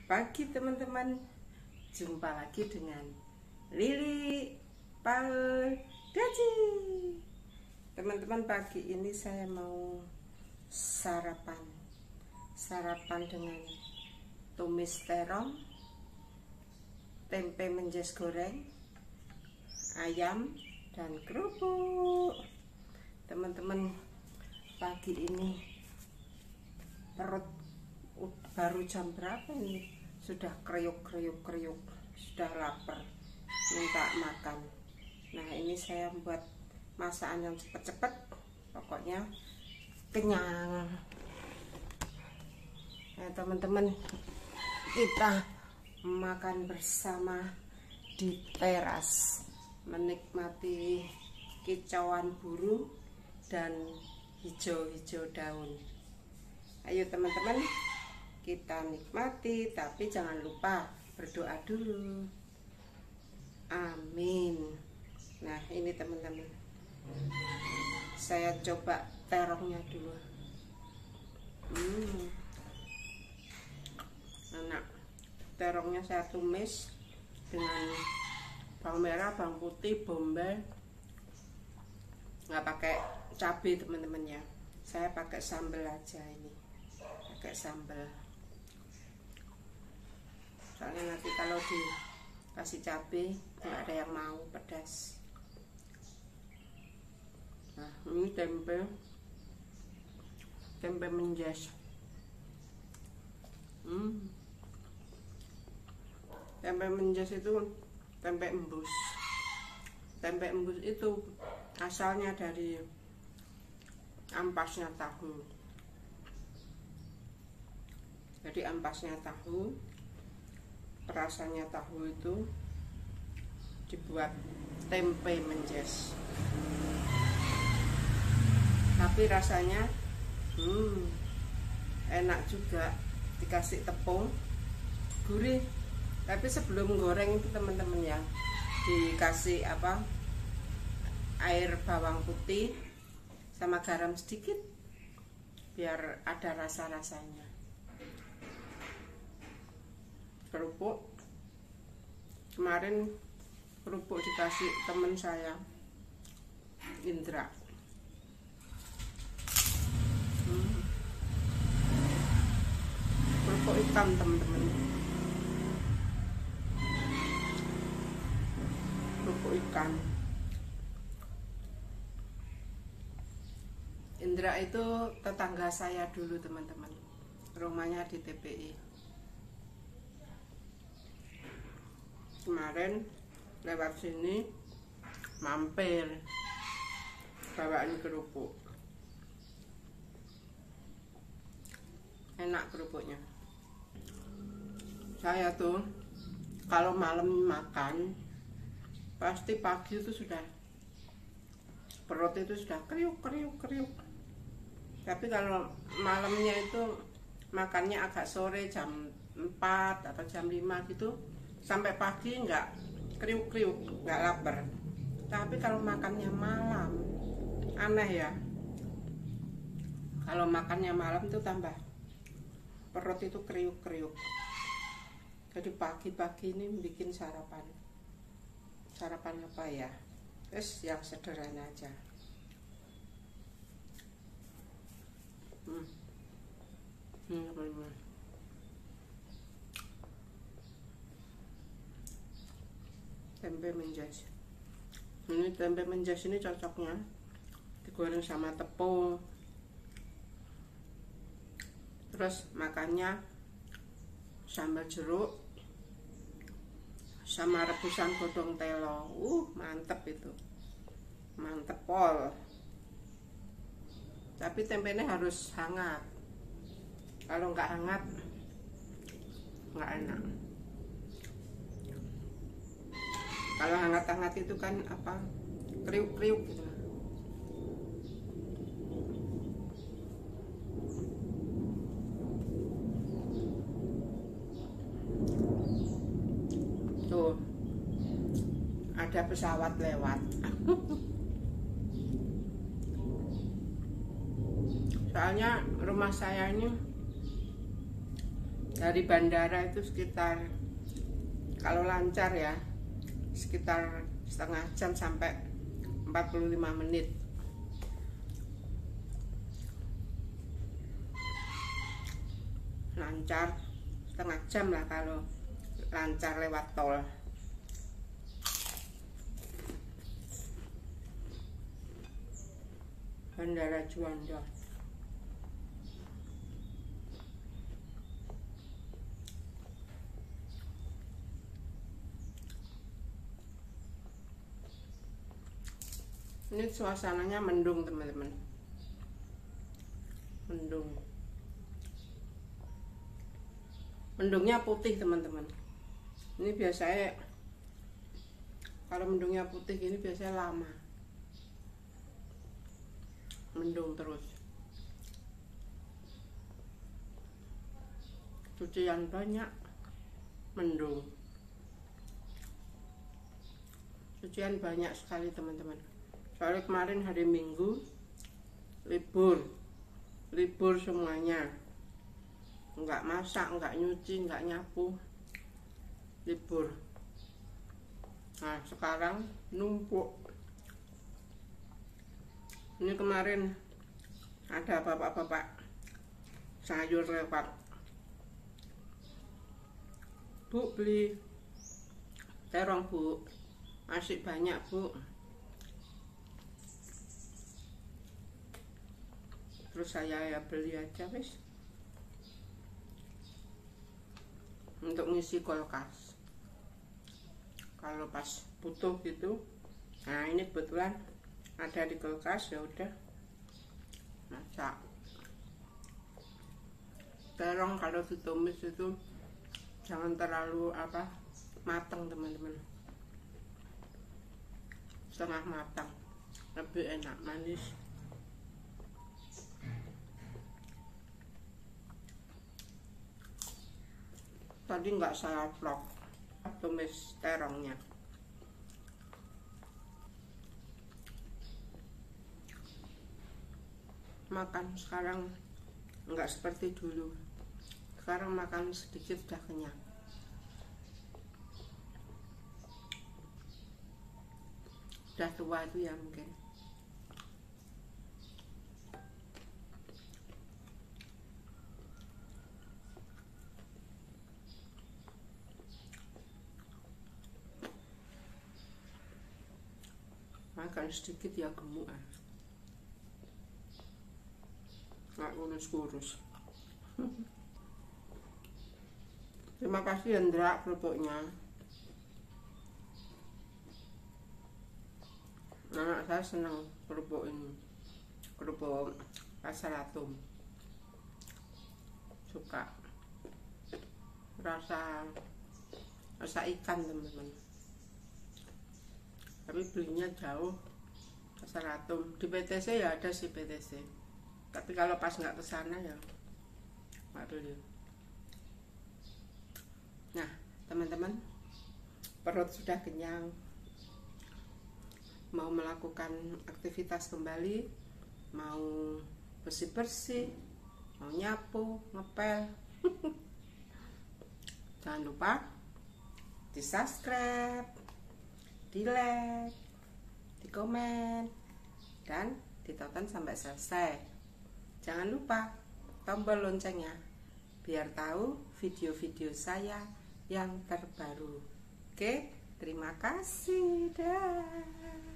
Pagi teman-teman, jumpa lagi dengan Lili Paul Gaji. Teman-teman, pagi ini saya mau sarapan dengan tumis terong, tempe menjes goreng, ayam, dan kerupuk. Teman-teman, pagi ini perut baru jam berapa ini sudah kriuk, sudah lapar, minta makan. Nah, ini saya buat masakan yang cepet-cepet, pokoknya kenyang. Nah, teman-teman, kita makan bersama di teras, menikmati kicauan burung dan hijau-hijau daun. Ayo teman-teman, kita nikmati, tapi jangan lupa berdoa dulu. Amin. Nah, ini teman-teman, saya coba terongnya dulu. Enak. Terongnya saya tumis dengan bawang merah, bawang putih, bombay. Nggak pakai cabai teman-teman ya. Saya pakai sambal aja ini. Pakai sambal. Soalnya nanti kalau dikasih cabai nggak ada yang mau pedas. Nah, ini tempe menjes. Tempe menjes itu tempe embus. Tempe embus itu asalnya dari ampasnya tahu. Jadi ampasnya tahu, perasannya tahu itu dibuat tempe menjes. Tapi rasanya enak juga, dikasih tepung, gurih. Tapi sebelum goreng itu teman-teman ya, dikasih air bawang putih sama garam sedikit biar ada rasa-rasanya. Kerupuk, kemarin kerupuk dikasih temen saya, Indra. Kerupuk ikan teman-teman, kerupuk ikan. Indra itu tetangga saya dulu teman-teman, rumahnya di TPI. Kemarin lewat sini mampir, bawain kerupuk. Enak kerupuknya. Saya tuh kalau malam makan pasti pagi itu sudah perut itu sudah kriuk. Tapi kalau malamnya itu makannya agak sore, jam 4 atau jam 5 gitu, sampai pagi nggak kriuk, nggak lapar. Tapi kalau makannya malam, aneh ya. Kalau makannya malam itu tambah perut itu kriuk. Jadi pagi-pagi ini bikin sarapan apa ya? Terus yang sederhana aja. Tempe menjes. Ini tempe menjes ini cocoknya digoreng sama tepung. Terus makannya sambal jeruk sama rebusan godong telo. Mantep itu. Mantep pol. Tapi tempenya harus hangat. Kalau nggak hangat nggak enak. Kalau hangat-hangat itu kan kriuk gitu. Tuh, ada pesawat lewat. Soalnya rumah saya ini Dari bandara itu sekitar, kalau lancar ya, sekitar setengah jam sampai 45 menit. Lancar setengah jam lah kalau lancar lewat tol. Bandara Juanda. Ini suasananya mendung teman-teman, mendung. Mendungnya putih teman-teman. Ini biasanya kalau mendungnya putih ini biasanya lama, mendung terus. Cucian banyak, mendung. Cucian banyak sekali teman-teman. Soalnya kemarin hari Minggu libur semuanya. Nggak masak, nggak nyuci, nggak nyapu, libur. Nah sekarang numpuk. Ini kemarin ada bapak-bapak sayur lewat, Bu beli terong Bu, masih banyak Bu. Terus saya ya beli aja wis, untuk ngisi kulkas kalau pas butuh gitu. Nah ini kebetulan ada di kulkas, ya udah masak. Terong kalau ditumis itu jangan terlalu matang teman-teman, setengah matang lebih enak, manis. Tadi nggak saya vlog tumis terongnya. Makan sekarang nggak seperti dulu. Sekarang makan sedikit sudah kenyang. Udah tua itu ya mungkin. Makan sedikit ya gemuk, nggak kurus-kurus. Terima kasih Hendra kerupuknya. Anak saya senang kerupuk ini, kerupuk Pasar Atom. Suka rasa ikan teman-teman. Tapi belinya jauh, Pasar Atom. Di PTC ya ada sih PTC, tapi kalau pas nggak kesana ya nggak beli. Nah teman-teman, perut sudah kenyang, mau melakukan aktivitas kembali, mau bersih-bersih, mau nyapu, ngepel. Jangan lupa di subscribe, di like, di komen, dan ditonton sampai selesai. Jangan lupa tombol loncengnya biar tahu video-video saya yang terbaru. Oke, terima kasih. Dah.